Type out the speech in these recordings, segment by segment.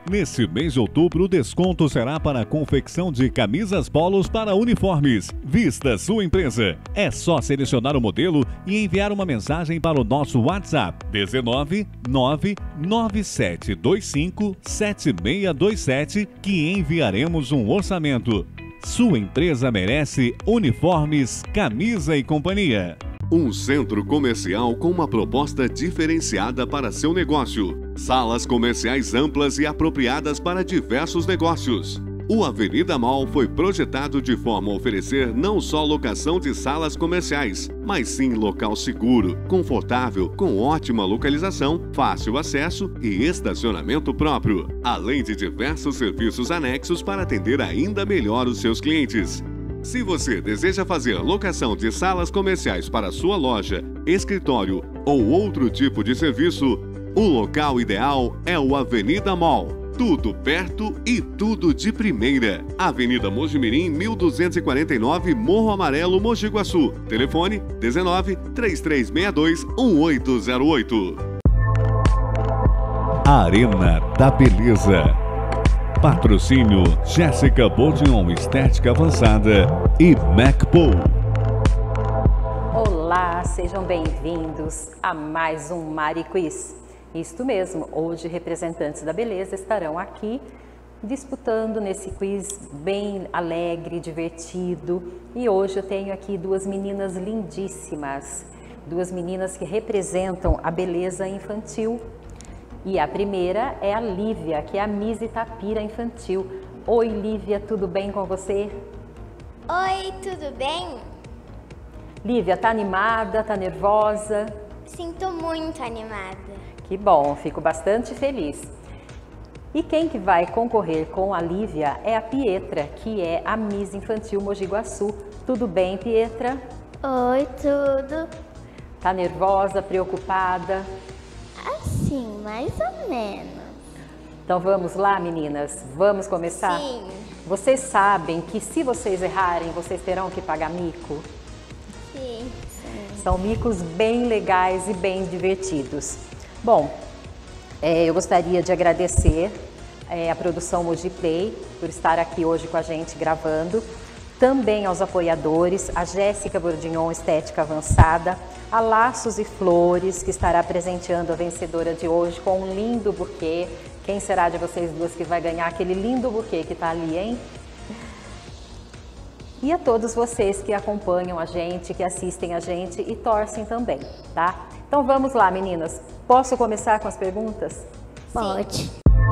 Nesse mês de outubro, o desconto será para a confecção de camisas polos para uniformes. Vista sua empresa. É só selecionar o modelo e enviar uma mensagem para o nosso WhatsApp 19 99725 7627 que enviaremos um orçamento. Sua empresa merece uniformes, camisa e companhia. Um centro comercial com uma proposta diferenciada para seu negócio. Salas comerciais amplas e apropriadas para diversos negócios. O Avenida Mall foi projetado de forma a oferecer não só locação de salas comerciais, mas sim local seguro, confortável, com ótima localização, fácil acesso e estacionamento próprio, além de diversos serviços anexos para atender ainda melhor os seus clientes. Se você deseja fazer locação de salas comerciais para sua loja, escritório ou outro tipo de serviço, o local ideal é o Avenida Mall. Tudo perto e tudo de primeira. Avenida Mojimirim, 1249, Morro Amarelo, Mogi Guaçu. Telefone 19 3362 1808. Arena da Beleza. Patrocínio Jéssica Bourdion Estética Avançada e MacPool. Olá, sejam bem-vindos a mais um Mari Quiz. Isto mesmo, hoje representantes da beleza estarão aqui disputando nesse quiz bem alegre, divertido. E hoje eu tenho aqui duas meninas lindíssimas, duas meninas que representam a beleza infantil. E a primeira é a Lívia, que é a Miss Itapira Infantil. Oi, Lívia, tudo bem com você? Oi, tudo bem? Lívia, tá animada, tá nervosa? Sinto muito animada. Que bom, fico bastante feliz. E quem que vai concorrer com a Lívia é a Pietra, que é a Miss Infantil Mogi Guaçu. Tudo bem, Pietra? Oi, tudo. Tá nervosa, preocupada? Assim, mais ou menos. Então vamos lá, meninas? Vamos começar? Sim. Vocês sabem que se vocês errarem, vocês terão que pagar mico? Sim. São micos bem legais e bem divertidos. Bom, eu gostaria de agradecer a produção Mogi Play por estar aqui hoje com a gente gravando. Também aos apoiadores, a Jéssica Bourdion Estética Avançada, a Laços e Flores, que estará presenteando a vencedora de hoje com um lindo buquê. Quem será de vocês duas que vai ganhar aquele lindo buquê que está ali, hein? E a todos vocês que acompanham a gente, que assistem a gente e torcem também, tá? Então vamos lá, meninas. Posso começar com as perguntas? Pode.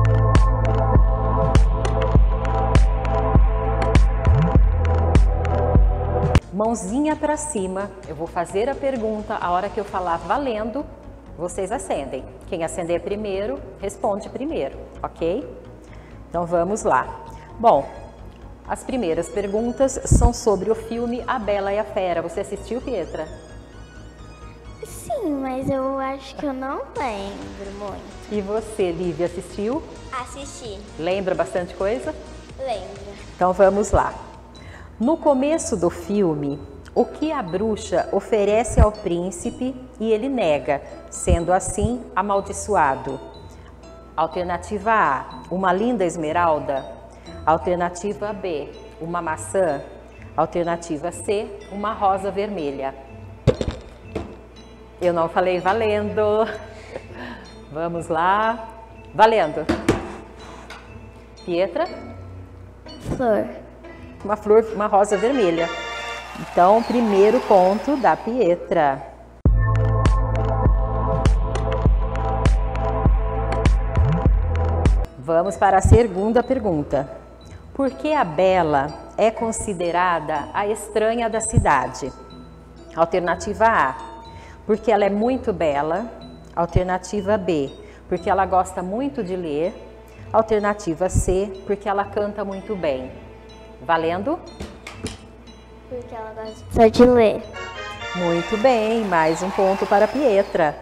Mãozinha para cima, eu vou fazer a pergunta, a hora que eu falar valendo, vocês acendem. Quem acender primeiro, responde primeiro, ok? Então vamos lá. Bom, as primeiras perguntas são sobre o filme A Bela e a Fera. Você assistiu, Pietra? Sim, mas eu acho que eu não lembro muito. E você, Lívia, assistiu? Assisti. Lembra bastante coisa? Lembro. Então vamos lá. No começo do filme, o que a bruxa oferece ao príncipe e ele nega, sendo assim amaldiçoado? Alternativa A, uma linda esmeralda. Alternativa B, uma maçã. Alternativa C, uma rosa vermelha. Eu não falei valendo. Vamos lá. Valendo. Pietra? Flor. Uma flor, uma rosa vermelha. Então, primeiro ponto da Pietra. Vamos para a segunda pergunta. Por que a Bela é considerada a estranha da cidade? Alternativa A, porque ela é muito bela. Alternativa B, porque ela gosta muito de ler. Alternativa C, porque ela canta muito bem. Valendo? Porque ela gosta só de ler. Muito bem, mais um ponto para a Pietra.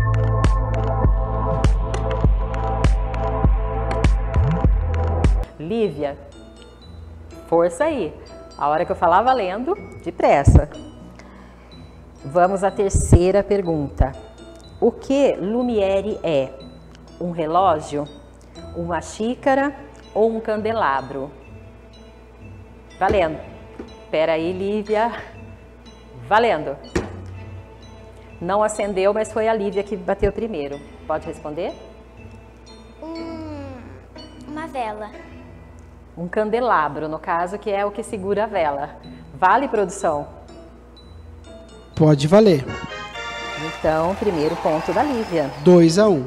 Lívia, força aí. A hora que eu falar valendo, depressa. Vamos à terceira pergunta. O que Lumière é? Um relógio? uma xícara ou um candelabro? Valendo. Espera aí, Lívia. Valendo. Não acendeu, mas foi a Lívia que bateu primeiro. Pode responder? Uma vela. Um candelabro, no caso, que é o que segura a vela. Vale, produção? Pode valer. Então, primeiro ponto da Lívia. 2-1.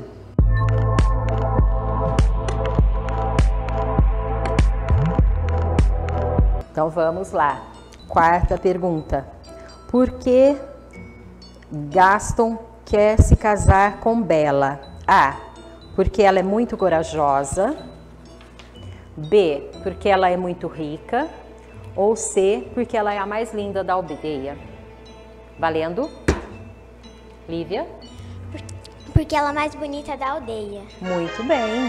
Então, vamos lá. Quarta pergunta. Por que Gaston quer se casar com Bela? A. Porque ela é muito corajosa. B. Porque ela é muito rica. Ou C. Porque ela é a mais linda da aldeia. Valendo? Lívia? Porque ela é a mais bonita da aldeia. Muito bem.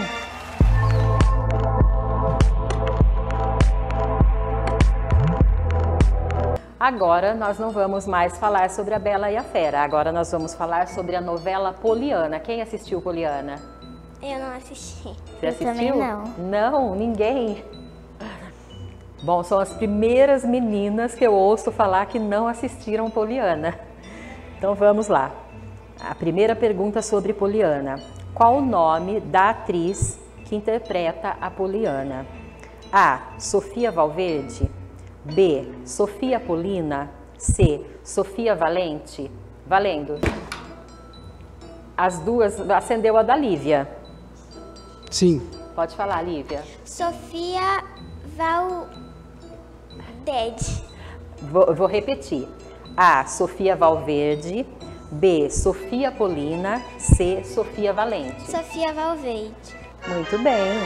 Agora nós não vamos mais falar sobre a Bela e a Fera. Agora nós vamos falar sobre a novela Poliana. Quem assistiu Poliana? Eu não assisti. Você assistiu? Também não. Não, ninguém. Bom, são as primeiras meninas que eu ouço falar que não assistiram Poliana. Então vamos lá. A primeira pergunta sobre Poliana. Qual o nome da atriz que interpreta a Poliana? A. Sofia Valverde. B. Sofia Polina. C. Sofia Valente. Valendo. As duas, acendeu a da Lívia. Sim. Pode falar, Lívia. Sofia Valverde. Vou repetir. A. Sofia Valverde. B. Sofia Polina. C. Sofia Valente. Sofia Valverde. Muito bem.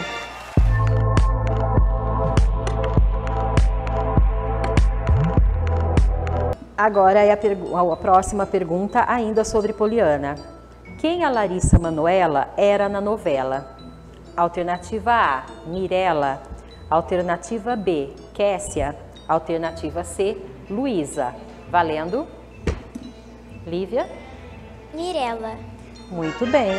Agora é a próxima pergunta, ainda sobre Poliana. Quem a Larissa Manoela era na novela? Alternativa A, Mirella. Alternativa B, Kessia. Alternativa C, Luísa. Valendo? Lívia? Mirella. Muito bem.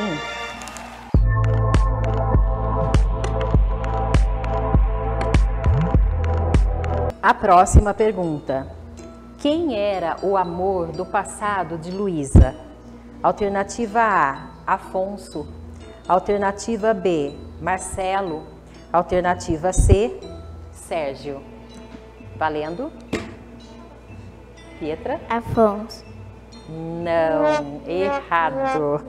A próxima pergunta. Quem era o amor do passado de Luísa? Alternativa A, Afonso. Alternativa B, Marcelo. Alternativa C, Sérgio. Valendo? Pietra? Afonso. Não, errado.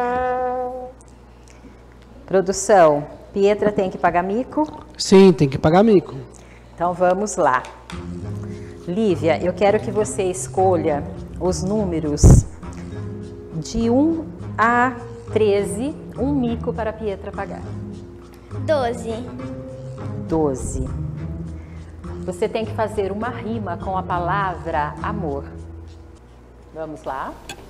Produção, Pietra tem que pagar mico? Sim, tem que pagar mico. Então vamos lá. Lívia, eu quero que você escolha os números de 1 a 13, um mico para a Pietra pagar. 12. 12. Você tem que fazer uma rima com a palavra amor. Vamos lá?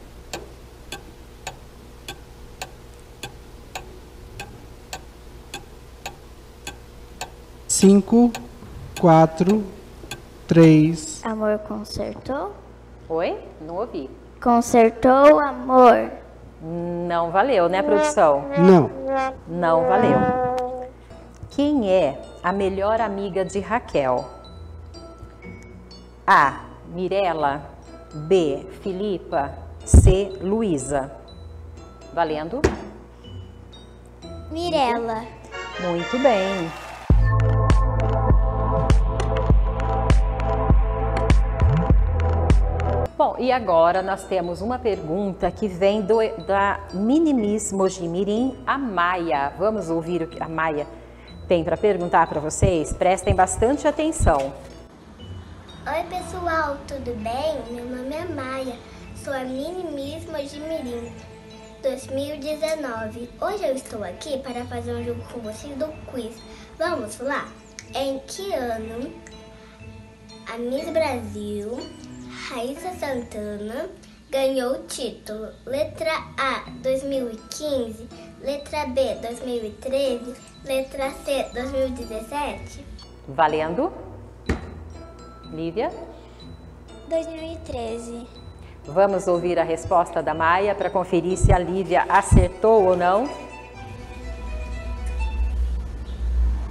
Cinco, 4, 3. Amor consertou? Oi? Não ouvi. Consertou, amor. Não valeu, né, produção? Não. Não valeu. Quem é a melhor amiga de Raquel? A. Mirella. B. Filipa. C. Luísa. Valendo? Mirella. Muito bem. Bom, e agora nós temos uma pergunta que vem da Mini-Miss Mojimirim, a Maia. Vamos ouvir o que a Maia tem para perguntar para vocês? Prestem bastante atenção. Oi pessoal, tudo bem? Meu nome é Maia, sou a Mini-Miss Mojimirim 2019. Hoje eu estou aqui para fazer um jogo com vocês do quiz. Vamos lá? Em que ano a Miss Brasil, Raíssa Santana, ganhou o título? Letra A, 2015, letra B, 2013, letra C, 2017? Valendo? Lívia? 2013. Vamos ouvir a resposta da Maia para conferir se a Lívia acertou ou não.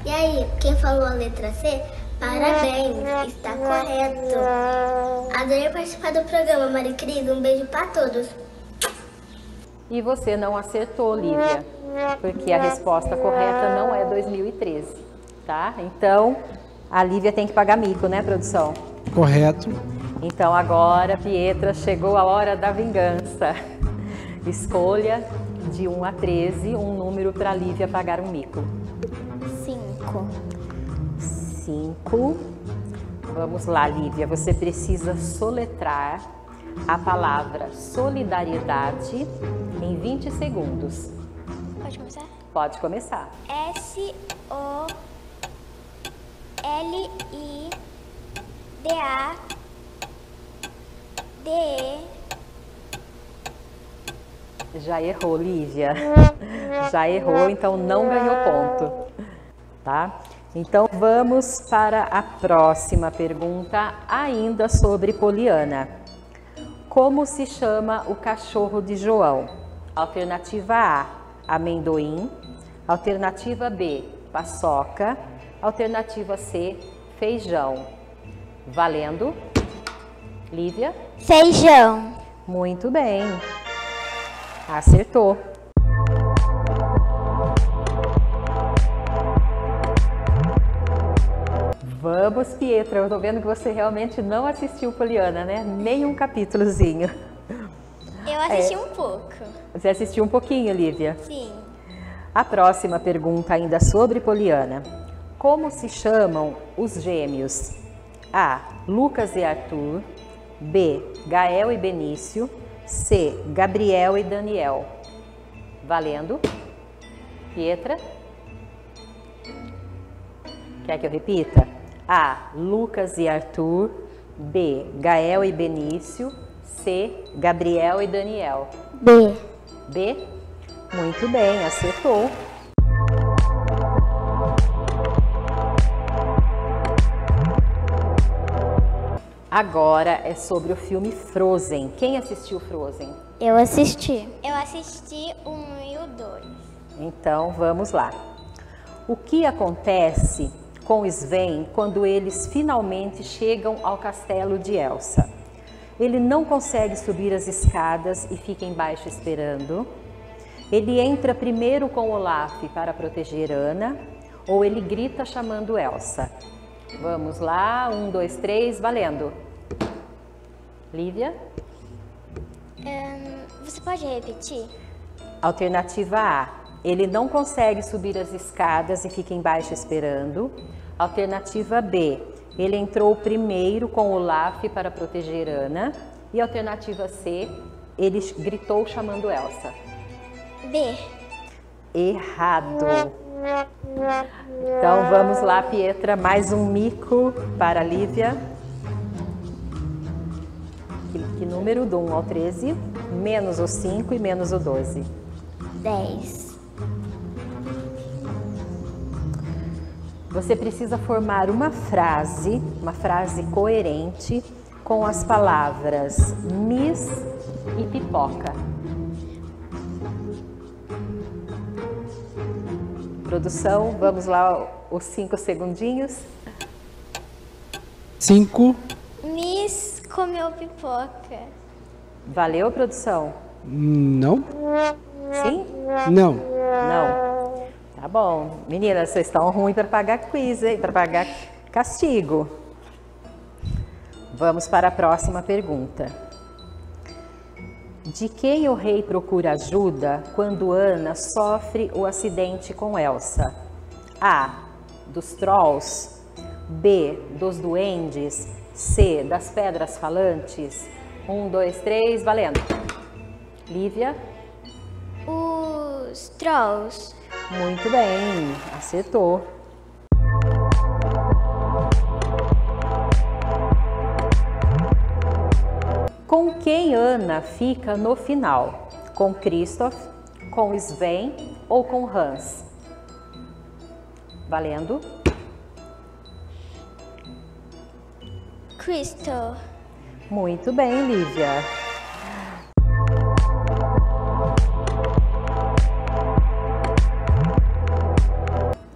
E aí, quem falou a letra C, parabéns, está correto. Adorei participar do programa, Maricris. Um beijo para todos. E você não acertou, Lívia, porque a resposta correta não é 2013, tá? Então, a Lívia tem que pagar mico, né, produção? Correto. Então agora, Pietra, chegou a hora da vingança. Escolha de 1 a 13 um número para a Lívia pagar um mico. 5. 5. Vamos lá, Lívia, você precisa soletrar a palavra solidariedade em 20 segundos. Pode começar? Pode começar. SOLIDADE. Já errou, Lívia. Já errou, então não ganhou ponto. Tá? Então vamos para a próxima pergunta, ainda sobre Poliana. Como se chama o cachorro de João? Alternativa A, amendoim. Alternativa B, paçoca. Alternativa C, feijão. Valendo. Lívia? Feijão. Muito bem. Acertou. Vamos, Pietra. Eu tô vendo que você realmente não assistiu Poliana, né? Nem um capítulozinho. Eu assisti um pouco. Você assistiu um pouquinho, Lívia? Sim. A próxima pergunta ainda sobre Poliana. Como se chamam os gêmeos? A, Lucas e Arthur. B, Gael e Benício. C, Gabriel e Daniel. Valendo. Pietra? Quer que eu repita? A, Lucas e Arthur. B, Gael e Benício. C, Gabriel e Daniel. B. B? Muito bem, acertou. Agora é sobre o filme Frozen. Quem assistiu Frozen? Eu assisti. Eu assisti o 1 e o 2. Então, vamos lá. O que acontece com Sven quando eles finalmente chegam ao castelo de Elsa? Ele não consegue subir as escadas e fica embaixo esperando. Ele entra primeiro com Olaf para proteger Anna, ou ele grita chamando Elsa? Vamos lá, 1, 2, 3, valendo. Lívia? Você pode repetir? Alternativa A, ele não consegue subir as escadas e fica embaixo esperando. Alternativa B, ele entrou primeiro com Olaf para proteger Anna. E alternativa C, ele gritou chamando Elsa. B. Errado. Então vamos lá, Pietra, mais um mico para a Lívia. Que número do 1 ao 13? Menos o 5 e menos o 12. 10. Você precisa formar uma frase coerente com as palavras Miss e pipoca. Produção, vamos lá, os 5 segundinhos. 5. Miss comeu pipoca. Valeu, produção? Não. Sim? Não. Não. Tá bom. Meninas, vocês estão ruins para pagar quiz, hein? Para pagar castigo. Vamos para a próxima pergunta. De quem o rei procura ajuda quando Anna sofre o acidente com Elsa? A, dos trolls. B, dos duendes. C, das pedras falantes. 1, 2, 3, valendo. Lívia? Os trolls. Muito bem, acertou. Com quem Anna fica no final? Com Kristoff, com Sven ou com Hans? Valendo. Crystal. Muito bem, Lívia.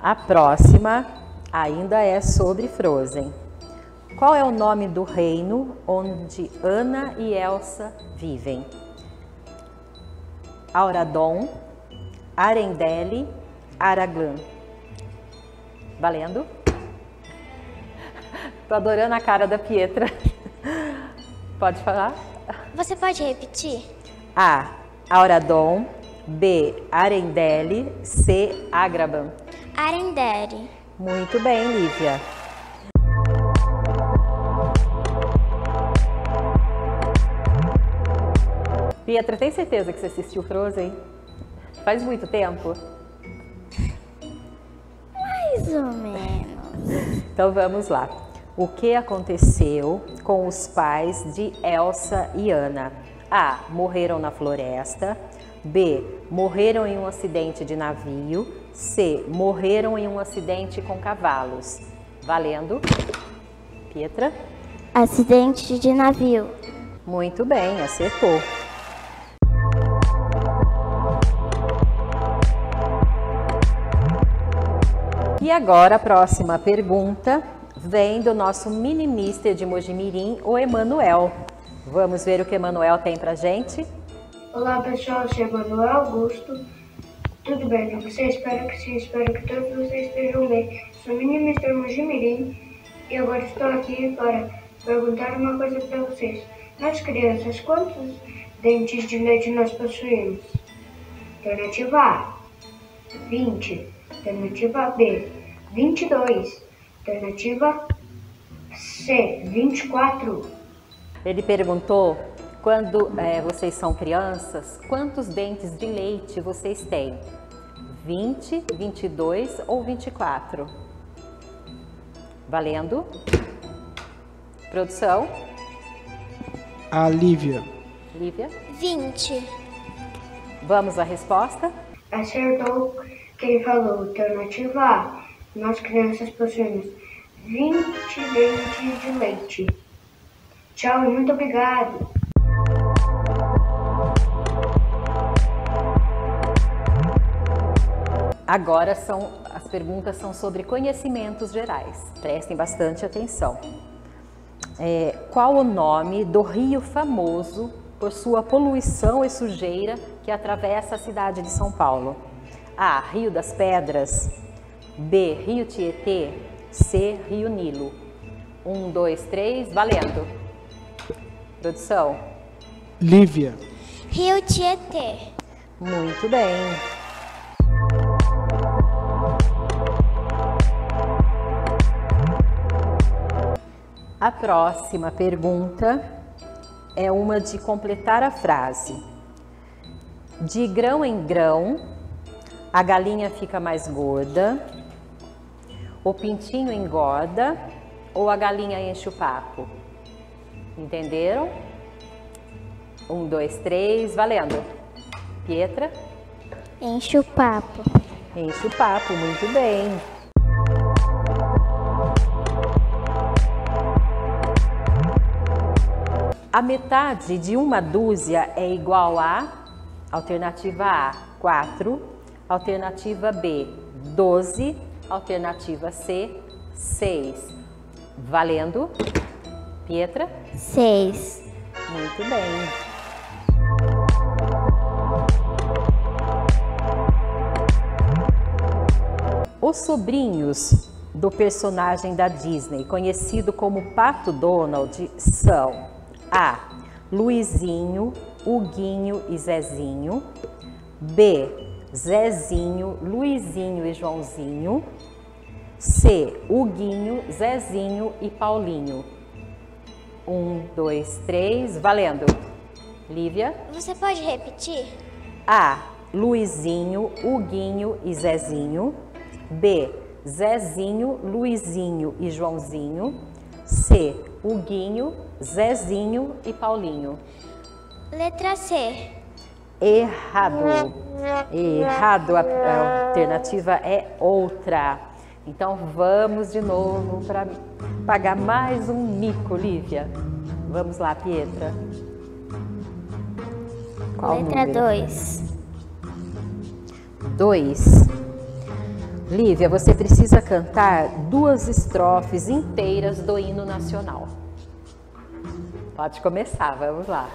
A próxima ainda é sobre Frozen. Qual é o nome do reino onde Anna e Elsa vivem? Auradon, Arendelle, Araglan. Valendo? Tô adorando a cara da Pietra. Pode falar? Você pode repetir? A. Auradon. B. Arendelle. C. Agraban. Arendelle. Muito bem, Lívia. Pietra, tem certeza que você assistiu Frozen? Faz muito tempo? Mais ou menos. Então vamos lá. O que aconteceu com os pais de Elsa e Anna? A. Morreram na floresta. B. Morreram em um acidente de navio. C. Morreram em um acidente com cavalos. Valendo. Pietra? Acidente de navio. Muito bem, acertou. E agora a próxima pergunta vem do nosso mini mister de Mojimirim, o Emanuel. Vamos ver o que o Emanuel tem pra gente? Olá pessoal, eu sou Emanuel Augusto. Tudo bem com vocês? Espero que sim, espero que todos vocês estejam bem. Sou mini mister Mojimirim e agora estou aqui para perguntar uma coisa para vocês. Nós crianças, quantos dentes de leite nós possuímos? Alternativa A, 20. Alternativa B, 22. Alternativa C, 24. Ele perguntou, quando vocês são crianças, quantos dentes de leite vocês têm? 20, 22 ou 24? Valendo. Produção. A Lívia. Lívia. 20. Vamos à resposta? Acertou quem falou. Alternativa A, nós crianças possuímos 20 dentes de leite. Tchau e muito obrigado. Agora as perguntas são sobre conhecimentos gerais. Prestem bastante atenção. Qual o nome do rio famoso por sua poluição e sujeira que atravessa a cidade de São Paulo? A. Rio das Pedras. B. Rio Tietê. C. Rio Nilo. 1, 2, 3, valendo. Produção. Lívia. Rio Tietê. Muito bem. A próxima pergunta é uma de completar a frase. De grão em grão, a galinha fica mais gorda, o pintinho engorda ou a galinha enche o papo? Entenderam? 1, 2, 3, valendo. Pietra? Enche o papo. Enche o papo, muito bem. A metade de uma dúzia é igual a, alternativa A, 4, alternativa B, 12, alternativa C, 6. Valendo. Pietra? 6. Muito bem. Os sobrinhos do personagem da Disney, conhecido como Pato Donald, são A. Luizinho, Huguinho e Zezinho. B. Zezinho, Luizinho e Joãozinho. C. Huguinho, Zezinho e Paulinho. 1, 2, 3, valendo. Lívia? Você pode repetir? A. Luizinho, Huguinho e Zezinho. B. Zezinho, Luizinho e Joãozinho. C. Huguinho, Zezinho e Paulinho. Letra C. Errado. Errado, a alternativa é outra. Então vamos de novo para pagar mais um mico, Lívia. Vamos lá, Pietra. Qual Letra número? 2. 2. Lívia, você precisa cantar 2 estrofes inteiras do hino nacional. Pode começar, vamos lá.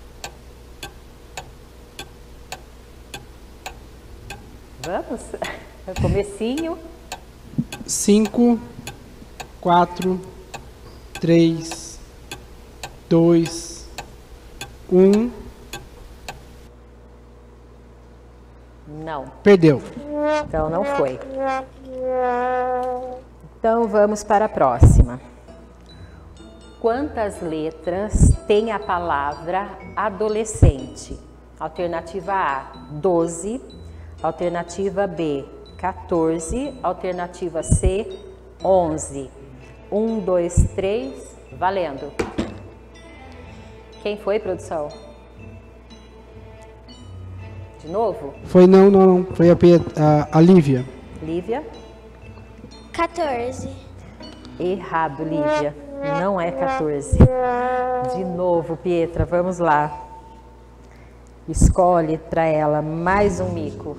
Vamos? Comecinho. 5, 4, 3, 2, 1. Não. Perdeu. Então não foi. Então vamos para a próxima. Quantas letras tem a palavra adolescente? Alternativa A, 12. Alternativa B, 14. Alternativa C, 11. 1, 2, 3, valendo. Quem foi, produção? De novo? Foi não. Foi a Lívia. Lívia? 14. Errado, Lívia. Não é 14. De novo, Pietra, vamos lá. Escolhe para ela mais um mico.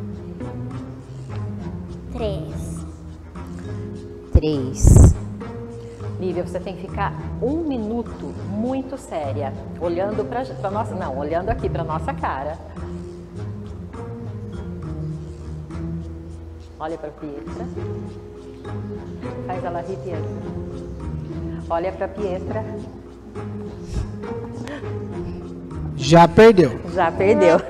3. Lívia, você tem que ficar 1 minuto muito séria, olhando para nossa, não, olhando aqui para nossa cara. Olha para Pietra. Faz ela rir, Pietra. Olha para Pietra. Já perdeu. Já perdeu.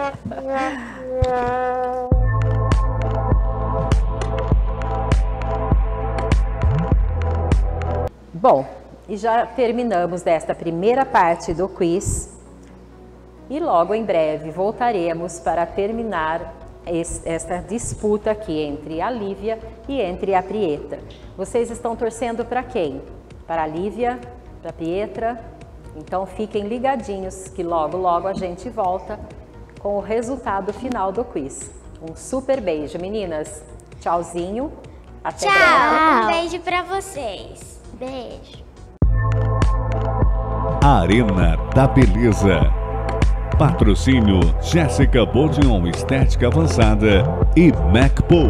Bom, e já terminamos desta primeira parte do quiz. E logo em breve voltaremos para terminar esta disputa aqui entre a Lívia e entre a Pietra. Vocês estão torcendo para quem? Para a Lívia? Para a Pietra? Então fiquem ligadinhos que logo a gente volta com o resultado final do quiz. Um super beijo, meninas. Tchauzinho. Até breve. Tchau. Um beijo pra vocês. Beijo. Arena da Beleza. Patrocínio Jéssica Bodion Estética Avançada e MacPool.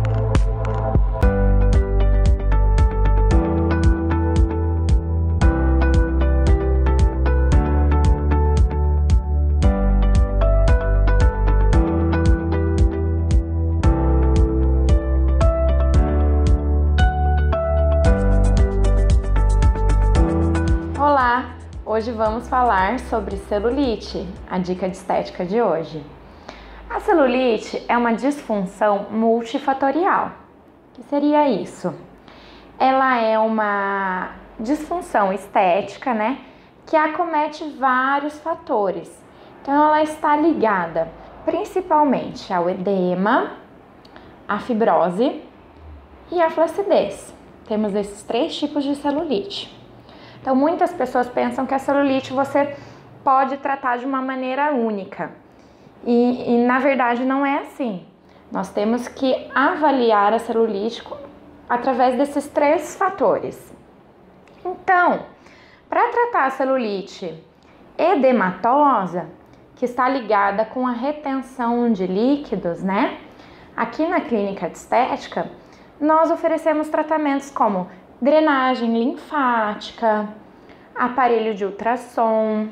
Olá! Hoje vamos falar sobre celulite, a dica de estética de hoje. A celulite é uma disfunção multifatorial. O que seria isso? Ela é uma disfunção estética, né, que acomete vários fatores. Então ela está ligada principalmente ao edema, à fibrose e à flacidez. Temos esses 3 tipos de celulite. Então, muitas pessoas pensam que a celulite você pode tratar de uma maneira única. E na verdade, não é assim. Nós temos que avaliar a celulite através desses 3 fatores. Então, para tratar a celulite edematosa, que está ligada com a retenção de líquidos, né? Aqui na clínica de estética, nós oferecemos tratamentos como drenagem linfática, aparelho de ultrassom,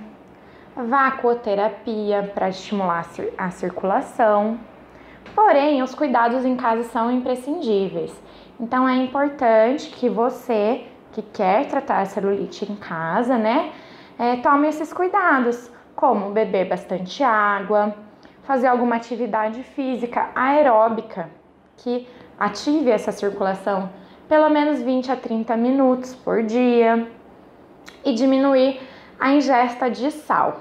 vacuoterapia para estimular a circulação. Porém, os cuidados em casa são imprescindíveis. Então, é importante que você, que quer tratar a celulite em casa, né, tome esses cuidados, como beber bastante água, fazer alguma atividade física aeróbica, que ative essa circulação pelo menos 20 a 30 minutos por dia e diminuir a ingesta de sal.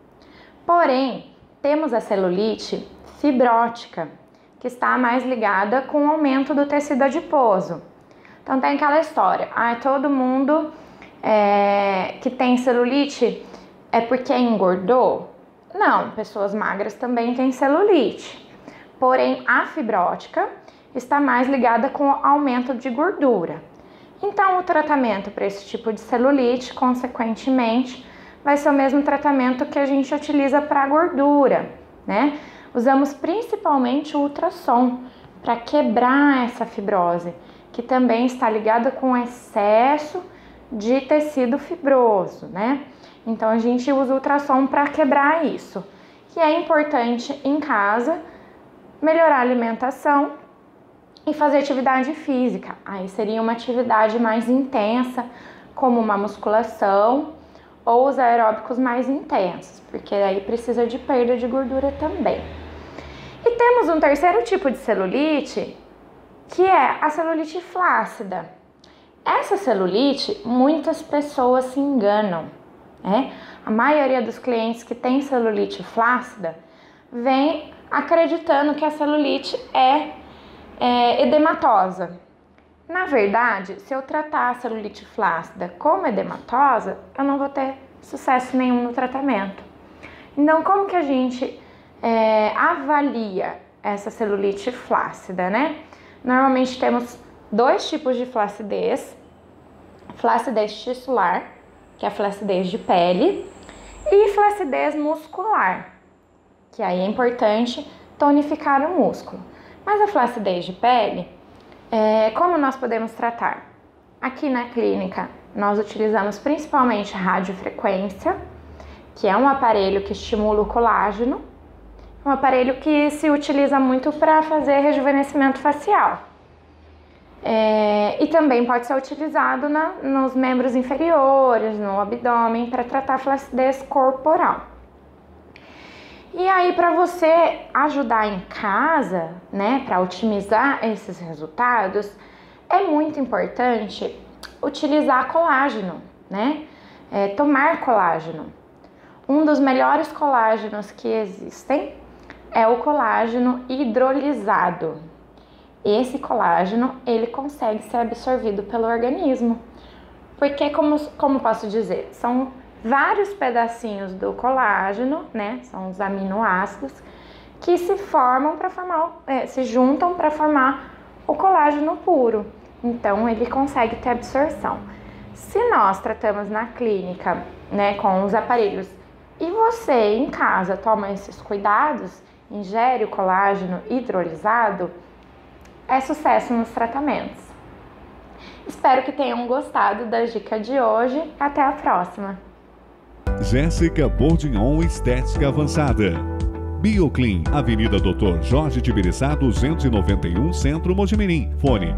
Porém, temos a celulite fibrótica, que está mais ligada com o aumento do tecido adiposo. Então tem aquela história, todo mundo que tem celulite é porque engordou? Não, pessoas magras também têm celulite. Porém, a fibrótica está mais ligada com o aumento de gordura. Então, o tratamento para esse tipo de celulite, consequentemente, vai ser o mesmo tratamento que a gente utiliza para a gordura, né? Usamos principalmente o ultrassom para quebrar essa fibrose, que também está ligada com excesso de tecido fibroso, né? Então a gente usa o ultrassom para quebrar isso. E é importante em casa melhorar a alimentação e fazer atividade física. Aí seria uma atividade mais intensa, como uma musculação ou os aeróbicos mais intensos, porque aí precisa de perda de gordura também. E temos um terceiro tipo de celulite, que é a celulite flácida. Essa celulite, muitas pessoas se enganam, né? A maioria dos clientes que tem celulite flácida vem acreditando que a celulite é edematosa. Na verdade, se eu tratar a celulite flácida como edematosa, eu não vou ter sucesso nenhum no tratamento. Então, como que a gente avalia essa celulite flácida, né? Normalmente temos dois tipos de flacidez: flacidez tissular, que é a flacidez de pele, e flacidez muscular, que aí é importante tonificar o músculo. Mas a flacidez de pele, como nós podemos tratar? Aqui na clínica, nós utilizamos principalmente radiofrequência, que é um aparelho que estimula o colágeno, um aparelho que se utiliza muito para fazer rejuvenescimento facial. E também pode ser utilizado nos membros inferiores, no abdômen, para tratar a flacidez corporal. E aí, para você ajudar em casa, né, para otimizar esses resultados, é muito importante utilizar colágeno, né? Tomar colágeno. Um dos melhores colágenos que existem é o colágeno hidrolisado. Esse colágeno, ele consegue ser absorvido pelo organismo, porque, como posso dizer, são vários pedacinhos do colágeno, né, são os aminoácidos, que se formam para formar, se juntam para formar o colágeno puro. Então, ele consegue ter absorção. Se nós tratamos na clínica, né, com os aparelhos, e você em casa toma esses cuidados, ingere o colágeno hidrolisado, é sucesso nos tratamentos. Espero que tenham gostado da dica de hoje. Até a próxima! Jéssica Bourdignon, Estética Avançada. Bioclean, Avenida Dr. Jorge Tibiriçá, 291, Centro, Mojimirim. Fone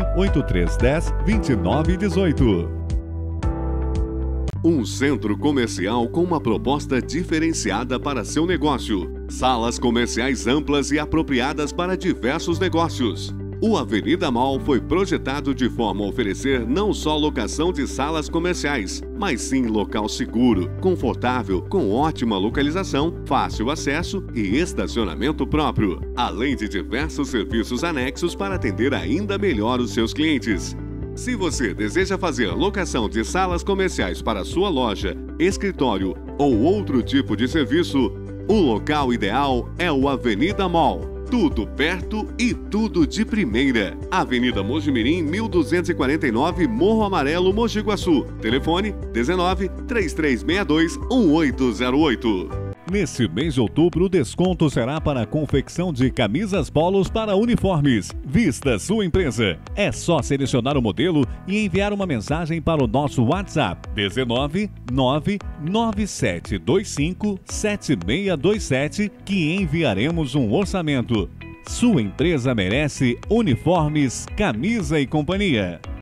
98310-2918. Um centro comercial com uma proposta diferenciada para seu negócio. Salas comerciais amplas e apropriadas para diversos negócios. O Avenida Mall foi projetado de forma a oferecer não só locação de salas comerciais, mas sim local seguro, confortável, com ótima localização, fácil acesso e estacionamento próprio, além de diversos serviços anexos para atender ainda melhor os seus clientes. Se você deseja fazer locação de salas comerciais para sua loja, escritório ou outro tipo de serviço, o local ideal é o Avenida Mall. Tudo perto e tudo de primeira. Avenida Mojimirim, 1249, Morro Amarelo, Mogi Guaçu. Telefone 19-3362-1808. Nesse mês de outubro, o desconto será para a confecção de camisas polos para uniformes. Vista sua empresa. É só selecionar o modelo e enviar uma mensagem para o nosso WhatsApp 19997257627 que enviaremos um orçamento. Sua empresa merece uniformes, camisa e companhia.